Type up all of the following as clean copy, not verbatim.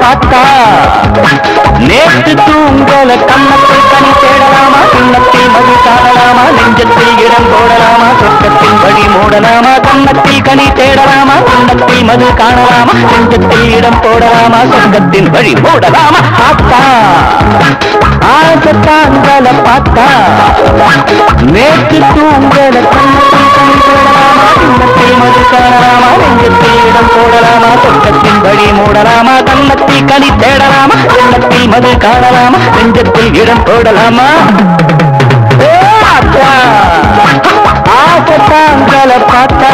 பார்த்தா நேற்று தூங்கல கண்ணத்தில் கனி தேடலாமா கிண்ணத்தில் மது காணலாமா நெஞ்சத்தில் இடம் போடலாமா சொர்க்கத்தின் வழி மூடலாமா கண்ணத்தில் கனி தேடலாமா கிண்ணத்தில் மது காணலாமா நெஞ்சத்தில் இடம் போடலாமா சொர்க்கத்தின் வழி மூடலாமா பார்த்தா ஆசத்தாங்கல பார்த்தா நேற்று தூங்கல கண்ணத்தில் கனி தேடலாமா கிண்ணத்தில் மது காணலாமா நெஞ்சத்தில் இடம் போடலாமா சொர்க்கத்தின் வழி மூடலாமா கண்ணத்தில் கனி தேடலாமா கிண்ணத்தில் மது காணலாமா நெஞ்சத்தில் இடம் போடலாமா ஆசத்தாங்கல பார்த்தா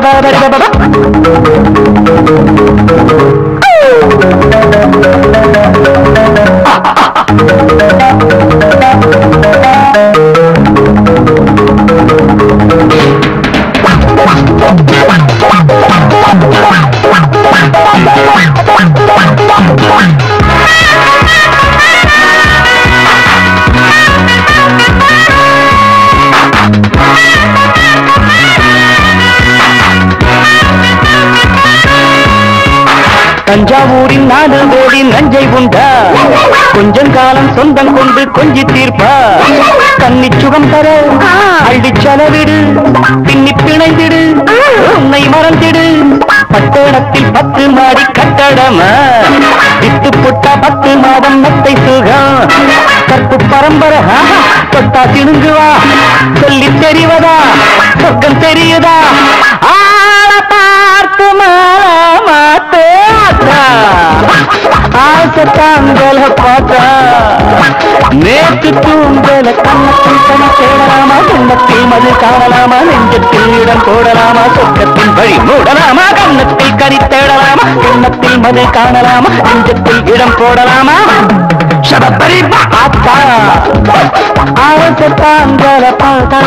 தஞ்சாவூரின் நாடு வேடி நஞ்சை உண்டா கொஞ்சம் காலம் சொந்தம் கொண்டு கொஞ்சி தீர்ப்பா கன்னி சுகம் தர அள்ளி செலவிடு பின்னி பிணைந்திடு உன்னை மறந்திடு பட்டணத்தில் 10 மாடி கட்டடமா விட்டு புட்டா 10 மாதம் நத்தை சுகம் கற்பு பரம்பரை தொட்டா திணுங்குவா சொல்லி தெரிவதா சொர்க்கம் தெரியுதா ஆள பார்த்து மாத்து ஆசத்தாங்கல பார்த்தா நேற்று தூங்கல கண்ணத்தில் கனி தேடலாமா கண்ணத்தில் மது காணலாமா நெஞ்சத்தில் இடம் போடலாமா சொர்க்கத்தின் வழி மூடலாமா கண்ணத்தில் கனி தேடலாமா கண்ணத்தில் மது காணலாமா நெஞ்சத்தில் இடம் போடலாமா சபப்பரி பார்த்தா ஆசத்தாங்கல பார்த்தா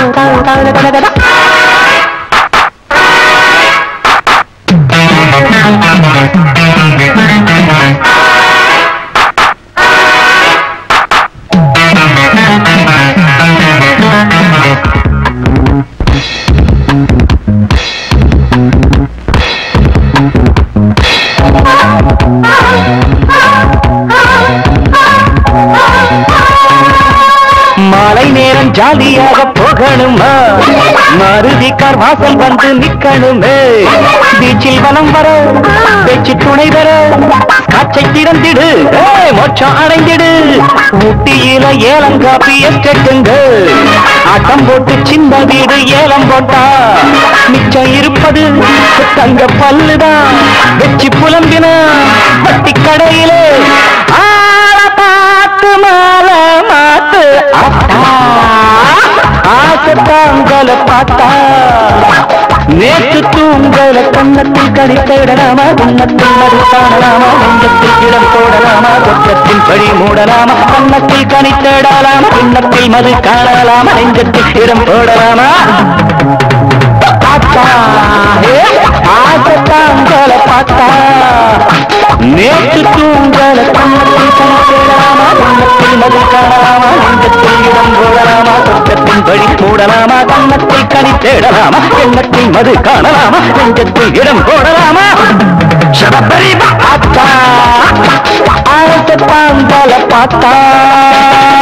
மாலை நேரம் ஜாலியாக போகணுமா மருதிக்கார் வாசல் வந்து நிக்கணுமே பீச்சில் வலம் வர பேச்சு துணை வர காட்சை திறந்திடு மோட்சம் அடைந்திடு ஊட்டியில ஏலம் காப்பி எஸ்டேட்டுங்க ஆட்டம் போட்டு சின்ன வீடு ஏலம் போட்டா மிச்சம் இருப்பது தங்க பல்லுதான் வெச்சி புலம்பின வட்டி கடையிலே பார்த்து மாலை மாத்து ஆசத்தாங்கல பார்த்தா நேற்று தூங்கல கண்ணத்தில் கனி தேடலாமா கண்ணத்தில் மது காணலாமா நெஞ்சத்தில் இடம் போடலாமா சொர்க்கத்தின் வழி மூடலாமா கண்ணத்தில் கனி தேடலாமா கண்ணத்தில் மது காணலாமா நெஞ்சத்தில் இடம் போடலாமா பார்த்தா ஆசத்தாங்கல பார்த்தா நேற்று தூங்கல கண்ணத்தில் கனி தேடலாமா கண்ணத்தில் மது காணலாமா நெஞ்சத்தில் இடம் போடலாமா சொர்க்கத்தின் வழி மூடலாமா கண்ணத்தில் கனி தேடலாமா கண்ணத்தில் மது காணலாமா நெஞ்சத்தில் இடம் போடலாமா சபப்பரி பார்த்தா ஆசத்தாங்கல பார்த்தா